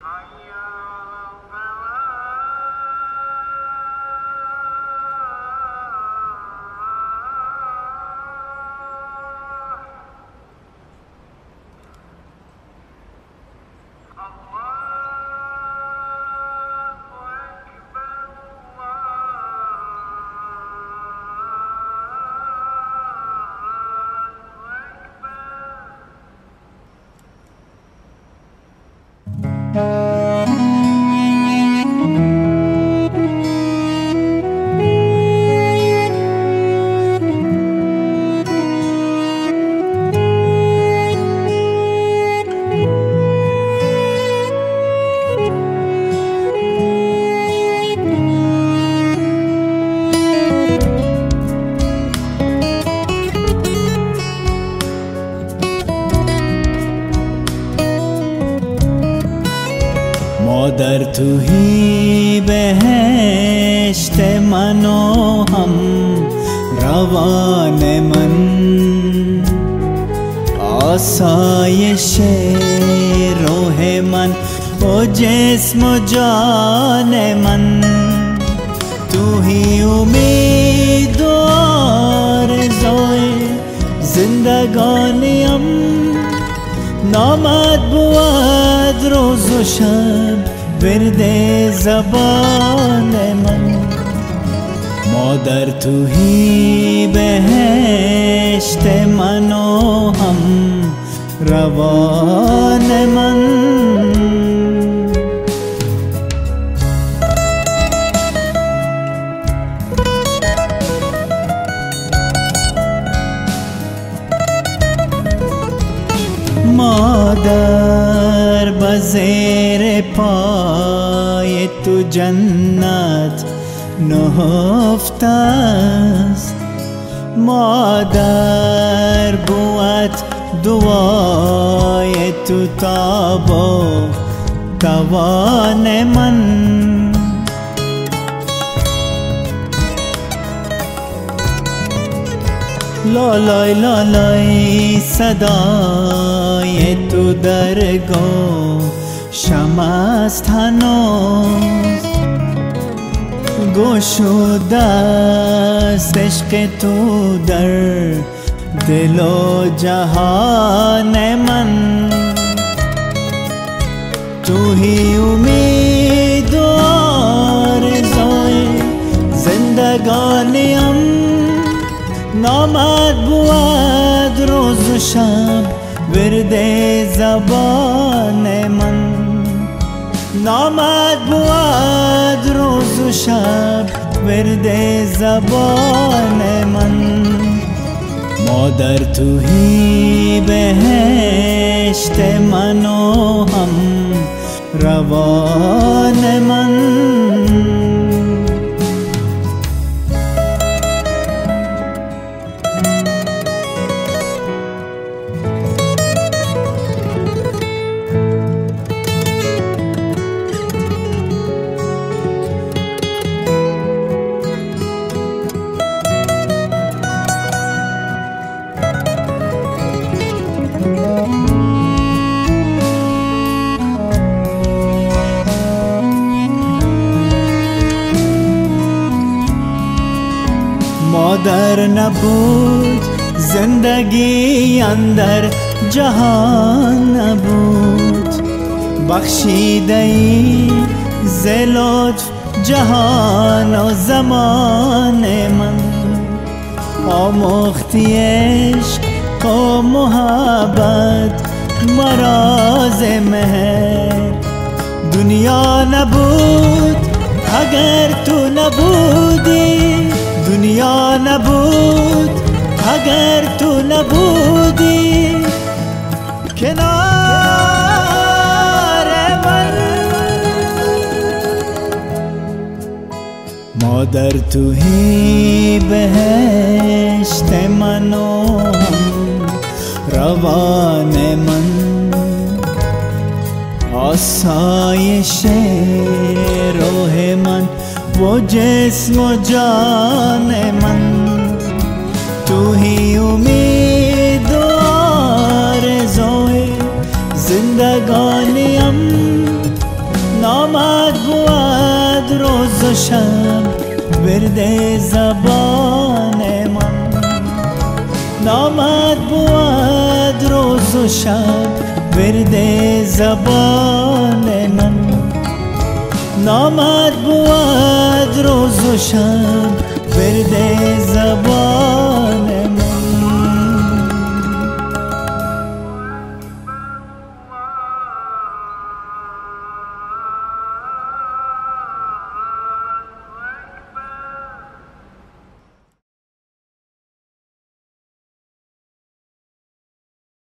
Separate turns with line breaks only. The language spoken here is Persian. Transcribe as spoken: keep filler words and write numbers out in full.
مادر تو هی بهشت من و هم روان من، آسایش روح من و جسم و جان من. تو هی امید و آرزوی زندگانیم، نامت بود روز و شب ورد زبان من. مادر تو هی بهشت من و هم روان من. مادر بزیر پای تو جنت نهفته است، مادر بود دعای تو تاب و توان من. لالای لالای صدای تو در گوشم است هنوز، گشوده است عشق تو در دل و جهان من. تو هی امید و آرزوی زندگانیم، نامت بود روز و شب ورد زبان من. نامت بود روز و شب ورد زبان من. مادر تو هی بهشت من و هم روان من. مادر نبود زندگی اندر جهان نبود، بخشیده ای ز لطف جهان و زمان من. آموختی عشق و محبت مرا ز مهر، دنیا نبود اگر تو نبودی، دنیا نبود اگر تو نبودی کنار من. مادر تو هی بهشت من و روان من، آسایش روح من و جسم و جان من. تو هی امید و آرزوی زندگانیم، و شب ورد زبان من. نامد بود روز و شب ورد زبان من. نامد بود روز و شب ورد زبان